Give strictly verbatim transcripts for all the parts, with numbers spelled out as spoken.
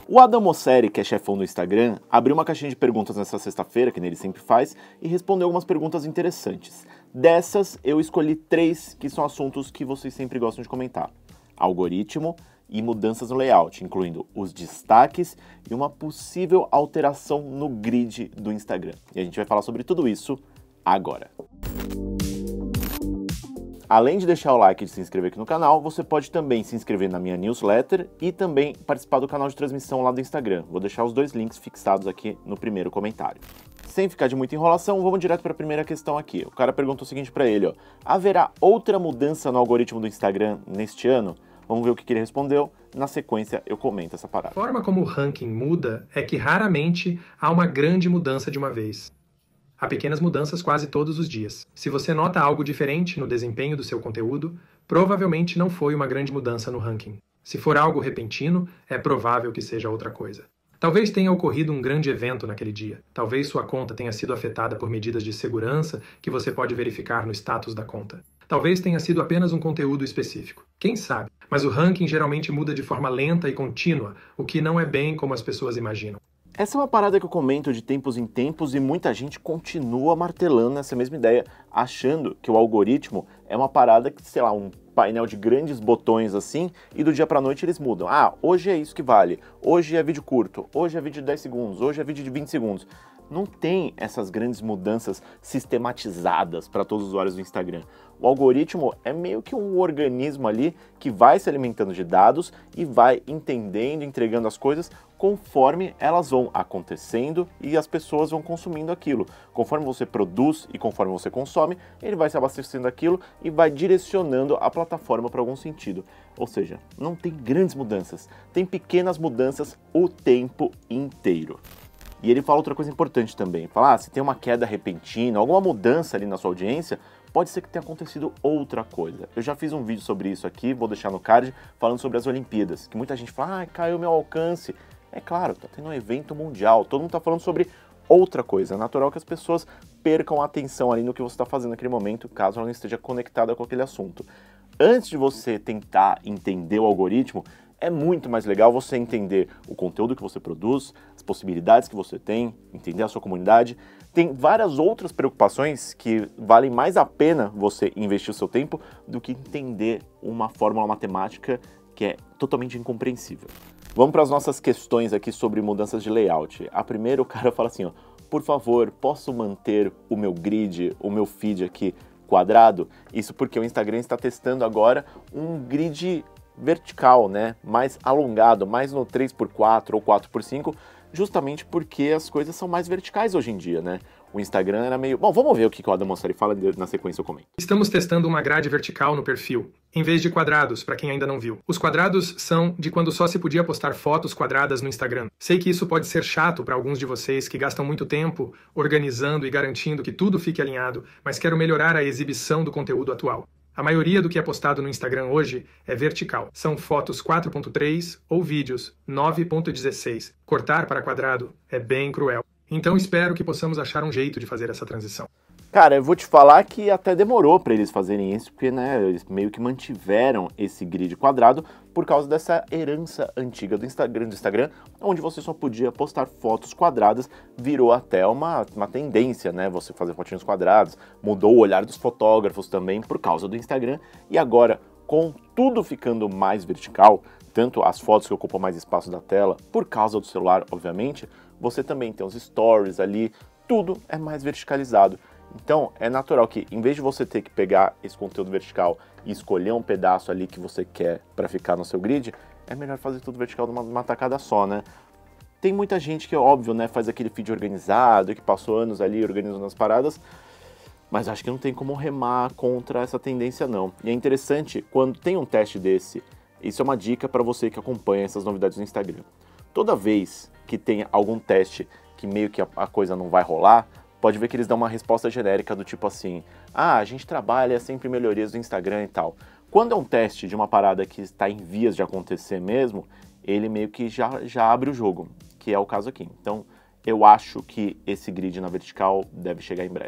O Adam Mosseri, que é chefão do Instagram, abriu uma caixinha de perguntas nessa sexta-feira, que ele sempre faz, e respondeu algumas perguntas interessantes. Dessas, eu escolhi três que são assuntos que vocês sempre gostam de comentar. Algoritmo e mudanças no layout, incluindo os destaques e uma possível alteração no grid do Instagram. E a gente vai falar sobre tudo isso agora. Além de deixar o like e de se inscrever aqui no canal, você pode também se inscrever na minha newsletter e também participar do canal de transmissão lá do Instagram. Vou deixar os dois links fixados aqui no primeiro comentário. Sem ficar de muita enrolação, vamos direto para a primeira questão aqui. O cara perguntou o seguinte para ele, ó: haverá outra mudança no algoritmo do Instagram neste ano? Vamos ver o que ele respondeu. Na sequência, eu comento essa parada. A forma como o ranking muda é que raramente há uma grande mudança de uma vez. Há pequenas mudanças quase todos os dias. Se você nota algo diferente no desempenho do seu conteúdo, provavelmente não foi uma grande mudança no ranking. Se for algo repentino, é provável que seja outra coisa. Talvez tenha ocorrido um grande evento naquele dia. Talvez sua conta tenha sido afetada por medidas de segurança que você pode verificar no status da conta. Talvez tenha sido apenas um conteúdo específico. Quem sabe? Mas o ranking geralmente muda de forma lenta e contínua, o que não é bem como as pessoas imaginam. Essa é uma parada que eu comento de tempos em tempos e muita gente continua martelando nessa mesma ideia, achando que o algoritmo é uma parada que, sei lá, um painel de grandes botões assim, e do dia pra noite eles mudam. Ah, hoje é isso que vale, hoje é vídeo curto, hoje é vídeo de dez segundos, hoje é vídeo de vinte segundos. Não tem essas grandes mudanças sistematizadas para todos os usuários do Instagram. O algoritmo é meio que um organismo ali que vai se alimentando de dados e vai entendendo, entregando as coisas conforme elas vão acontecendo e as pessoas vão consumindo aquilo. Conforme você produz e conforme você consome, ele vai se abastecendo daquilo e vai direcionando a plataforma para algum sentido. Ou seja, não tem grandes mudanças, tem pequenas mudanças o tempo inteiro. E ele fala outra coisa importante também, fala, ah, se tem uma queda repentina, alguma mudança ali na sua audiência, pode ser que tenha acontecido outra coisa. Eu já fiz um vídeo sobre isso aqui, vou deixar no card, falando sobre as Olimpíadas, que muita gente fala, ah, caiu meu alcance. É claro, tá tendo um evento mundial, todo mundo tá falando sobre outra coisa. É natural que as pessoas percam a atenção ali no que você está fazendo naquele momento, caso ela não esteja conectada com aquele assunto. Antes de você tentar entender o algoritmo, é muito mais legal você entender o conteúdo que você produz, as possibilidades que você tem, entender a sua comunidade. Tem várias outras preocupações que valem mais a pena você investir o seu tempo do que entender uma fórmula matemática que é totalmente incompreensível. Vamos para as nossas questões aqui sobre mudanças de layout. A primeira, o cara fala assim, ó, por favor, posso manter o meu grid, o meu feed aqui quadrado? Isso porque o Instagram está testando agora um grid vertical, né, mais alongado, mais no três por quatro ou quatro por cinco, justamente porque as coisas são mais verticais hoje em dia, né? O Instagram era meio... Bom, vamos ver o que o Adam Mosseri fala, na sequência eu comento. Estamos testando uma grade vertical no perfil, em vez de quadrados, para quem ainda não viu. Os quadrados são de quando só se podia postar fotos quadradas no Instagram. Sei que isso pode ser chato para alguns de vocês que gastam muito tempo organizando e garantindo que tudo fique alinhado, mas quero melhorar a exibição do conteúdo atual. A maioria do que é postado no Instagram hoje é vertical. São fotos quatro ponto três ou vídeos nove ponto dezesseis. Cortar para quadrado é bem cruel. Então espero que possamos achar um jeito de fazer essa transição. Cara, eu vou te falar que até demorou para eles fazerem isso, porque, né, eles meio que mantiveram esse grid quadrado por causa dessa herança antiga do Instagram, do Instagram, onde você só podia postar fotos quadradas, virou até uma, uma tendência, né, você fazer fotinhos quadrados, mudou o olhar dos fotógrafos também por causa do Instagram, e agora, com tudo ficando mais vertical, tanto as fotos que ocupam mais espaço da tela, por causa do celular, obviamente, você também tem os stories ali, tudo é mais verticalizado. Então, é natural que, em vez de você ter que pegar esse conteúdo vertical e escolher um pedaço ali que você quer para ficar no seu grid, é melhor fazer tudo vertical numa, numa tacada só, né? Tem muita gente que, óbvio, né, faz aquele feed organizado, que passou anos ali organizando as paradas, mas acho que não tem como remar contra essa tendência, não. E é interessante, quando tem um teste desse, isso é uma dica para você que acompanha essas novidades no Instagram. Toda vez que tem algum teste que meio que a, a coisa não vai rolar, pode ver que eles dão uma resposta genérica do tipo assim, ah, a gente trabalha sempre melhorias do Instagram e tal. Quando é um teste de uma parada que está em vias de acontecer mesmo, ele meio que já, já abre o jogo, que é o caso aqui. Então, eu acho que esse grid na vertical deve chegar em breve. Vamos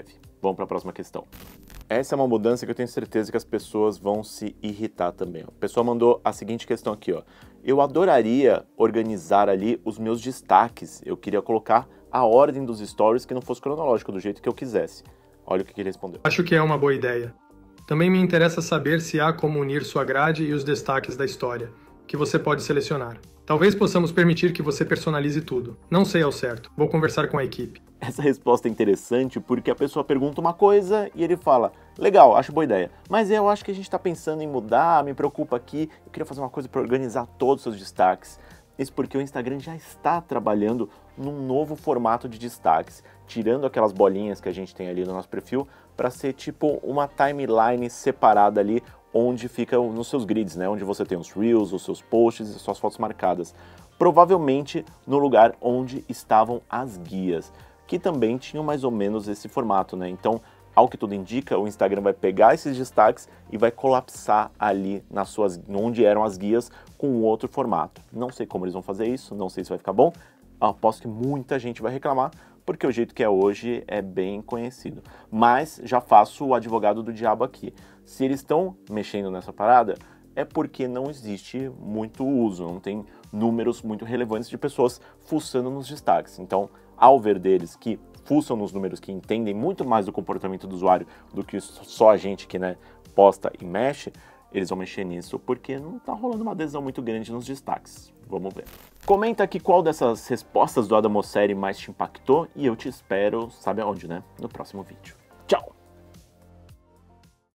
Vamos para a próxima questão. Essa é uma mudança que eu tenho certeza que as pessoas vão se irritar também. Ó. A pessoa mandou a seguinte questão aqui, ó. Eu adoraria organizar ali os meus destaques. Eu queria colocar a ordem dos stories que não fosse cronológico, do jeito que eu quisesse. Olha o que ele respondeu. Acho que é uma boa ideia. Também me interessa saber se há como unir sua grade e os destaques da história, que você pode selecionar. Talvez possamos permitir que você personalize tudo. Não sei ao certo. Vou conversar com a equipe. Essa resposta é interessante porque a pessoa pergunta uma coisa e ele fala, legal, acho boa ideia, mas eu acho que a gente está pensando em mudar, me preocupa aqui, eu queria fazer uma coisa para organizar todos os seus destaques. Isso porque o Instagram já está trabalhando num novo formato de destaques, tirando aquelas bolinhas que a gente tem ali no nosso perfil para ser tipo uma timeline separada ali, onde fica nos seus grids, né? Onde você tem os reels, os seus posts e suas fotos marcadas. Provavelmente no lugar onde estavam as guias, que também tinham mais ou menos esse formato, né? Então, ao que tudo indica, o Instagram vai pegar esses destaques e vai colapsar ali nas suas, onde eram as guias com um outro formato. Não sei como eles vão fazer isso, não sei se vai ficar bom. Aposto que muita gente vai reclamar, porque o jeito que é hoje é bem conhecido. Mas já faço o advogado do diabo aqui. Se eles estão mexendo nessa parada, é porque não existe muito uso, não tem números muito relevantes de pessoas fuçando nos destaques. Então, ao ver deles que fuçam nos números, que entendem muito mais do comportamento do usuário do que só a gente que, né, posta e mexe, eles vão mexer nisso porque não tá rolando uma adesão muito grande nos destaques. Vamos ver. Comenta aqui qual dessas respostas do Adam Mosseri mais te impactou e eu te espero, sabe aonde, né? No próximo vídeo. Tchau!